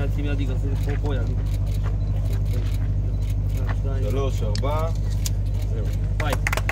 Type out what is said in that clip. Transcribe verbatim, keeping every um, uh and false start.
altri me la dico, se poi שלוש, ארבע, זהו. vai.